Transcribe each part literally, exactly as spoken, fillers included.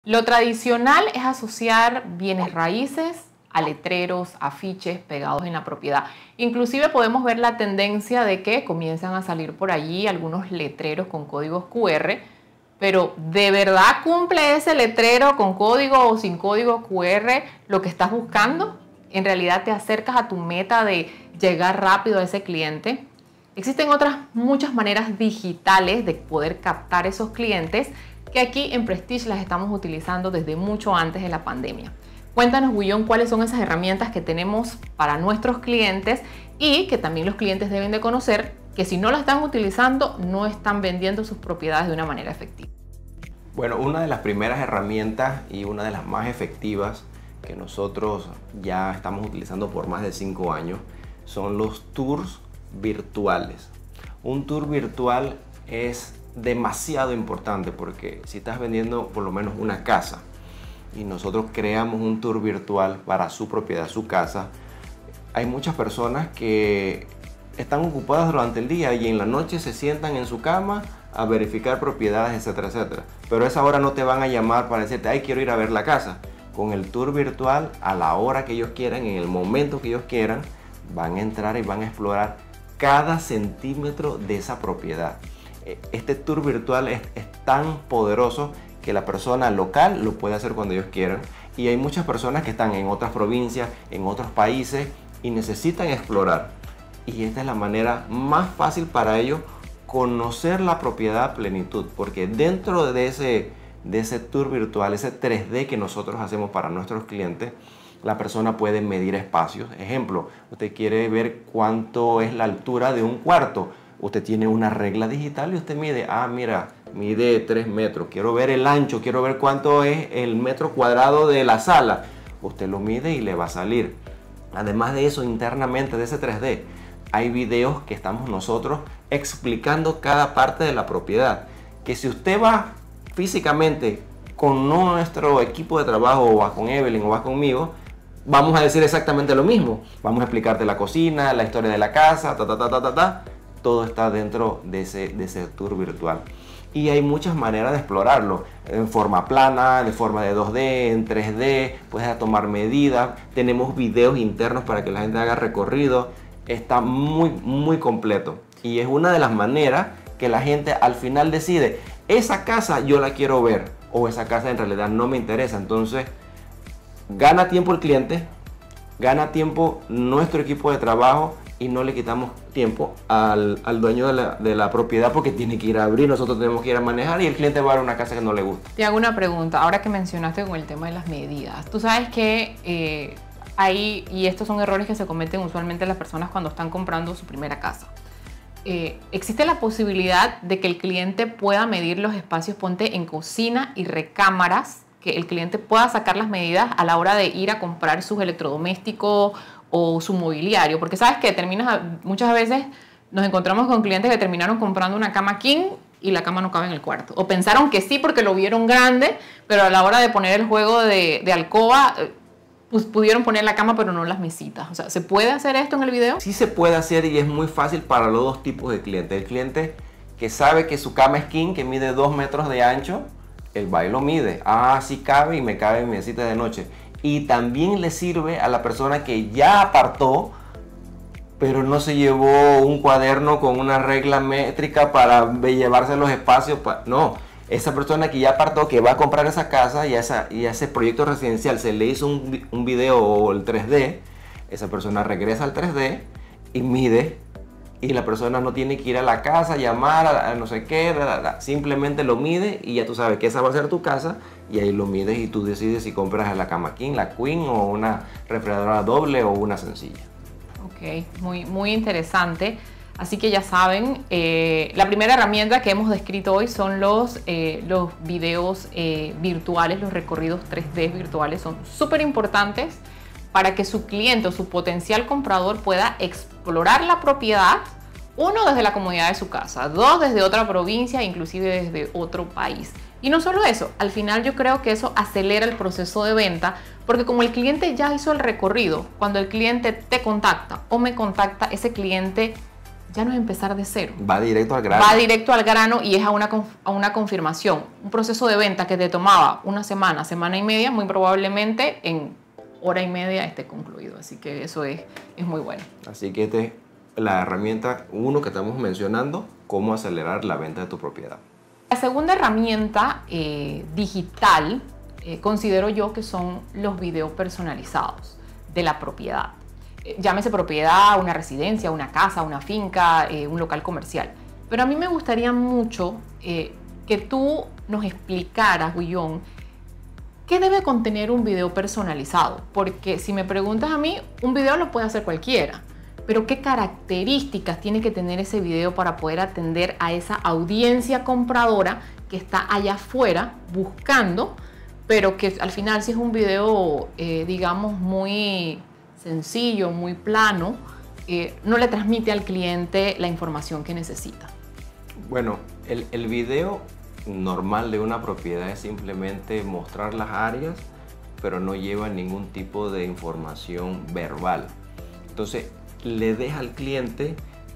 Lo tradicional es asociar bienes raíces a letreros, afiches pegados en la propiedad. Inclusive podemos ver la tendencia de que comienzan a salir por allí algunos letreros con códigos cu erre, pero ¿de verdad cumple ese letrero con código o sin código cu erre lo que estás buscando? ¿En realidad te acercas a tu meta de llegar rápido a ese cliente? Existen otras muchas maneras digitales de poder captar esos clientes que aquí en Prestige las estamos utilizando desde mucho antes de la pandemia. Cuéntanos, Guillón, cuáles son esas herramientas que tenemos para nuestros clientes y que también los clientes deben de conocer, que si no las están utilizando no están vendiendo sus propiedades de una manera efectiva. Bueno, una de las primeras herramientas y una de las más efectivas que nosotros ya estamos utilizando por más de cinco años son los tours virtuales. Un tour virtual es demasiado importante porque si estás vendiendo por lo menos una casa y nosotros creamos un tour virtual para su propiedad, su casa, hay muchas personas que están ocupadas durante el día y en la noche se sientan en su cama a verificar propiedades, etcétera, etcétera. Pero a esa hora no te van a llamar para decirte, ay, quiero ir a ver la casa. Con el tour virtual, a la hora que ellos quieran, en el momento que ellos quieran, van a entrar y van a explorar cada centímetro de esa propiedad. Este tour virtual es, es tan poderoso que la persona local lo puede hacer cuando ellos quieran, y hay muchas personas que están en otras provincias, en otros países y necesitan explorar, y esta es la manera más fácil para ellos conocer la propiedad a plenitud, porque dentro de ese, de ese tour virtual, ese tres D que nosotros hacemos para nuestros clientes, la persona puede medir espacios. Ejemplo, usted quiere ver cuánto es la altura de un cuarto. Usted tiene una regla digital y usted mide, ah, mira, mide tres metros. Quiero ver el ancho, quiero ver cuánto es el metro cuadrado de la sala. Usted lo mide y le va a salir. Además de eso, internamente de ese tres D, hay videos que estamos nosotros explicando cada parte de la propiedad. Que si usted va físicamente con nuestro equipo de trabajo, o va con Evelyn o va conmigo, vamos a decir exactamente lo mismo. Vamos a explicarte la cocina, la historia de la casa, ta, ta, ta, ta, ta, ta. Todo está dentro de ese, de ese tour virtual. Y hay muchas maneras de explorarlo. En forma plana, de forma de dos D, en tres D. Puedes tomar medidas. Tenemos videos internos para que la gente haga recorrido. Está muy, muy completo. Y es una de las maneras que la gente al final decide, esa casa yo la quiero ver, o esa casa en realidad no me interesa. Entonces, gana tiempo el cliente, gana tiempo nuestro equipo de trabajo, y no le quitamos tiempo al, al dueño de la, de la propiedad, porque tiene que ir a abrir, nosotros tenemos que ir a manejar y el cliente va a ver una casa que no le gusta. Te hago una pregunta, ahora que mencionaste con el tema de las medidas. Tú sabes que eh, hay, y estos son errores que se cometen usualmente las personas cuando están comprando su primera casa. Eh, existe la posibilidad de que el cliente pueda medir los espacios, ponte en cocina y recámaras, que el cliente pueda sacar las medidas a la hora de ir a comprar sus electrodomésticos o su mobiliario, porque sabes que terminas, muchas veces nos encontramos con clientes que terminaron comprando una cama king y la cama no cabe en el cuarto, o pensaron que sí porque lo vieron grande, pero a la hora de poner el juego de, de alcoba, pues pudieron poner la cama pero no las mesitas. O sea, ¿se puede hacer esto en el video? Sí se puede hacer, y es muy fácil para los dos tipos de clientes. El cliente que sabe que su cama es king, que mide dos metros de ancho, el va y lo mide. Ah, sí cabe y me cabe en mi mesita de noche. Y también le sirve a la persona que ya apartó, pero no se llevó un cuaderno con una regla métrica para llevarse los espacios. No, esa persona que ya apartó, que va a comprar esa casa y a, esa, y a ese proyecto residencial se le hizo un, un video o el tres D, esa persona regresa al tres D y mide. Y la persona no tiene que ir a la casa, llamar a, a no sé qué, bla, bla, bla. Simplemente lo mide y ya tú sabes que esa va a ser tu casa, y ahí lo mides y tú decides si compras la cama king, la queen, o una refrigeradora doble o una sencilla. Ok, muy, muy interesante. Así que ya saben, eh, la primera herramienta que hemos descrito hoy son los, eh, los videos eh, virtuales, los recorridos tres D virtuales. Son súper importantes para que su cliente o su potencial comprador pueda explorar la propiedad, uno, desde la comodidad de su casa, dos, desde otra provincia, inclusive desde otro país. Y no solo eso, al final yo creo que eso acelera el proceso de venta, porque como el cliente ya hizo el recorrido, cuando el cliente te contacta o me contacta, ese cliente ya no es empezar de cero. Va directo al grano. Va directo al grano y es a una, a una confirmación. Un proceso de venta que te tomaba una semana, semana y media, muy probablemente en hora y media esté concluido. Así que eso es, es muy bueno. Así que esta es la herramienta uno que estamos mencionando, cómo acelerar la venta de tu propiedad. La segunda herramienta eh, digital, eh, considero yo que son los videos personalizados de la propiedad. Eh, llámese propiedad, una residencia, una casa, una finca, eh, un local comercial. Pero a mí me gustaría mucho eh, que tú nos explicaras, Guillón, ¿qué debe contener un video personalizado? Porque si me preguntas a mí, un video lo puede hacer cualquiera. Pero ¿qué características tiene que tener ese video para poder atender a esa audiencia compradora que está allá afuera buscando, pero que al final si es un video, eh, digamos, muy sencillo, muy plano, eh, no le transmite al cliente la información que necesita? Bueno, el, el video normal de una propiedad es simplemente mostrar las áreas, pero no lleva ningún tipo de información verbal. Entonces, le deja al cliente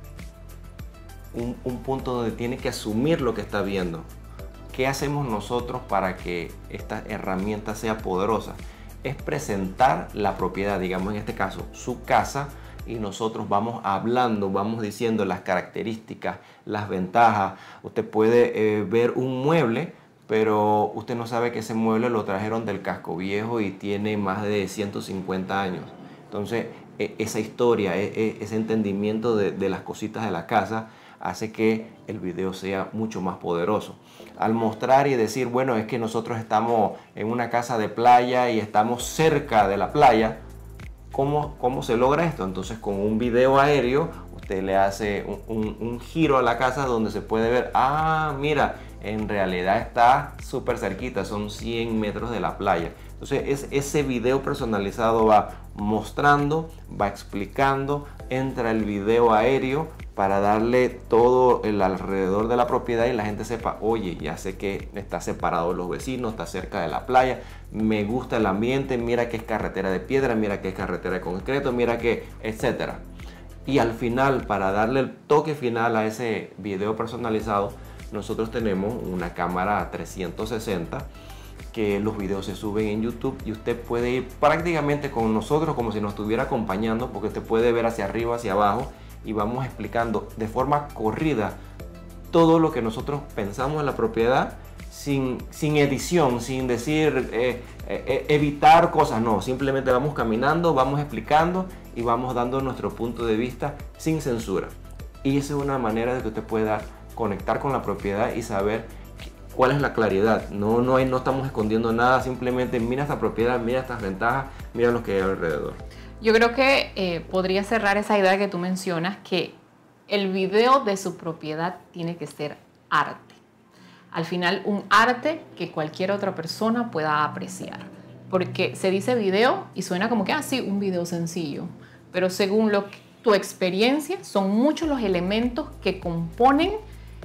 un, un punto donde tiene que asumir lo que está viendo. ¿Qué hacemos nosotros para que esta herramienta sea poderosa? Es presentar la propiedad, digamos en este caso, su casa, y nosotros vamos hablando, vamos diciendo las características, las ventajas. Usted puede eh, ver un mueble, pero usted no sabe que ese mueble lo trajeron del casco viejo y tiene más de ciento cincuenta años. Entonces, esa historia, ese entendimiento de, de las cositas de la casa hace que el video sea mucho más poderoso. Al mostrar y decir, bueno, es que nosotros estamos en una casa de playa y estamos cerca de la playa, ¿cómo, cómo se logra esto? Entonces, con un video aéreo, usted le hace un, un, un giro a la casa donde se puede ver, ah, mira, en realidad está súper cerquita, son cien metros de la playa. Entonces es, ese video personalizado va mostrando, va explicando, entra el video aéreo para darle todo el alrededor de la propiedad y la gente sepa, oye, ya sé que está separado los vecinos, está cerca de la playa, me gusta el ambiente, mira que es carretera de piedra, mira que es carretera de concreto, mira que, etcétera. Y al final, para darle el toque final a ese video personalizado, nosotros tenemos una cámara trescientos sesenta que los videos se suben en YouTube y usted puede ir prácticamente con nosotros como si nos estuviera acompañando, porque usted puede ver hacia arriba, hacia abajo, y vamos explicando de forma corrida todo lo que nosotros pensamos en la propiedad sin, sin edición, sin decir eh, eh, evitar cosas, no, simplemente vamos caminando, vamos explicando y vamos dando nuestro punto de vista sin censura. Y esa es una manera de que usted pueda conectar con la propiedad y saber cuál es la claridad. No, no, hay, no estamos escondiendo nada, simplemente mira esta propiedad, mira estas ventajas, mira lo que hay alrededor. Yo creo que eh, podría cerrar esa idea que tú mencionas, que el video de su propiedad tiene que ser arte. Al final, un arte que cualquier otra persona pueda apreciar. Porque se dice video y suena como que, ah, sí, un video sencillo. Pero según lo que, tu experiencia, son muchos los elementos que componen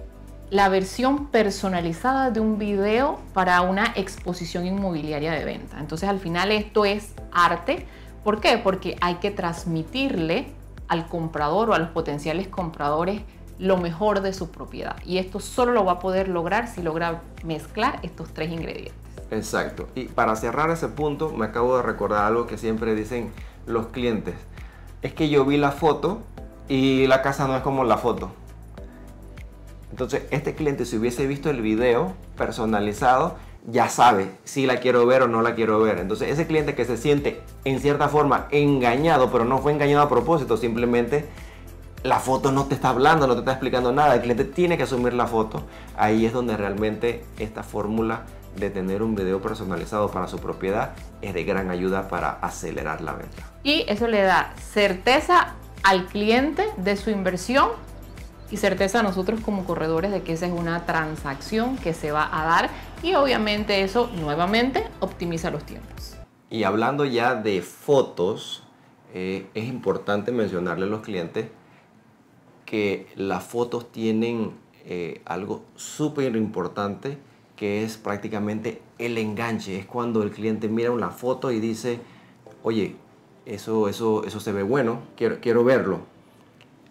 la versión personalizada de un video para una exposición inmobiliaria de venta. Entonces, al final esto es arte. ¿Por qué? Porque hay que transmitirle al comprador o a los potenciales compradores lo mejor de su propiedad. Y esto solo lo va a poder lograr si logra mezclar estos tres ingredientes. Exacto. Y para cerrar ese punto, me acabo de recordar algo que siempre dicen los clientes. Es que yo vi la foto y la casa no es como la foto. Entonces, este cliente, si hubiese visto el video personalizado, ya sabe si la quiero ver o no la quiero ver. Entonces, ese cliente que se siente en cierta forma engañado, pero no fue engañado a propósito, simplemente la foto no te está hablando, no te está explicando nada, el cliente tiene que asumir la foto. Ahí es donde realmente esta fórmula de tener un video personalizado para su propiedad es de gran ayuda para acelerar la venta. Y eso le da certeza al cliente de su inversión y certeza a nosotros como corredores de que esa es una transacción que se va a dar, y obviamente eso nuevamente optimiza los tiempos. Y hablando ya de fotos, eh, es importante mencionarle a los clientes que las fotos tienen eh, algo súper importante, que es prácticamente el enganche. Es cuando el cliente mira una foto y dice, oye, eso, eso, eso se ve bueno, quiero, quiero verlo.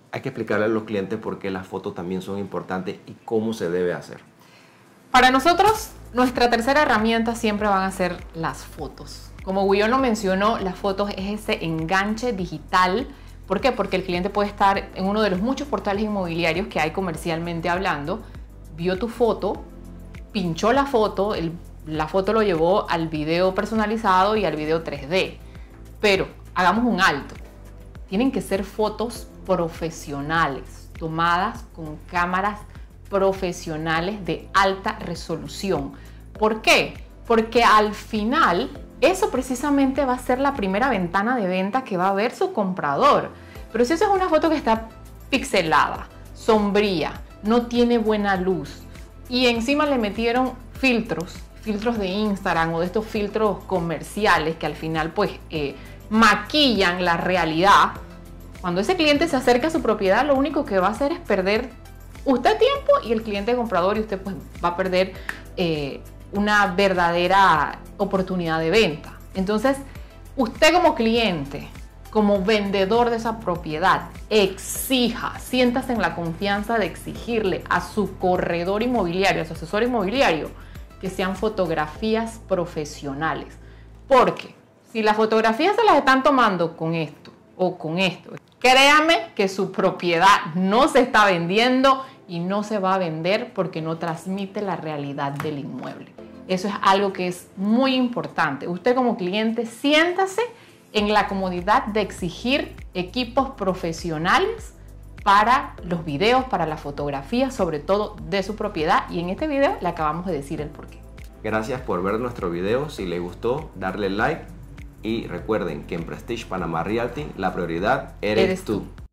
hay que explicarle a los clientes por qué las fotos también son importantes y cómo se debe hacer. Para nosotros, nuestra tercera herramienta siempre van a ser las fotos. Como Guillón lo mencionó, las fotos es ese enganche digital. ¿Por qué? Porque el cliente puede estar en uno de los muchos portales inmobiliarios que hay comercialmente hablando, vio tu foto, pinchó la foto, el, la foto lo llevó al video personalizado y al video tres D. Pero hagamos un alto. Tienen que ser fotos profesionales, tomadas con cámaras profesionales de alta resolución. ¿Por qué? Porque al final eso precisamente va a ser la primera ventana de venta que va a ver su comprador. Pero si eso es una foto que está pixelada, sombría, no tiene buena luz y encima le metieron filtros, filtros de Instagram o de estos filtros comerciales que al final pues eh, maquillan la realidad, cuando ese cliente se acerca a su propiedad lo único que va a hacer es perder usted tiempo y el cliente comprador, y usted pues va a perder eh, una verdadera oportunidad de venta. Entonces, usted como cliente, como vendedor de esa propiedad, exija, siéntase en la confianza de exigirle a su corredor inmobiliario, a su asesor inmobiliario, que sean fotografías profesionales. Porque si las fotografías se las están tomando con esto o con esto, créame que su propiedad no se está vendiendo y no se va a vender porque no transmite la realidad del inmueble. Eso es algo que es muy importante. Usted como cliente, siéntase en la comodidad de exigir equipos profesionales para los videos, para la fotografía, sobre todo de su propiedad. Y en este video le acabamos de decir el porqué. Gracias por ver nuestro video. Si les gustó, darle like. Y recuerden que en Prestige Panama Realty la prioridad eres, eres tú. tú.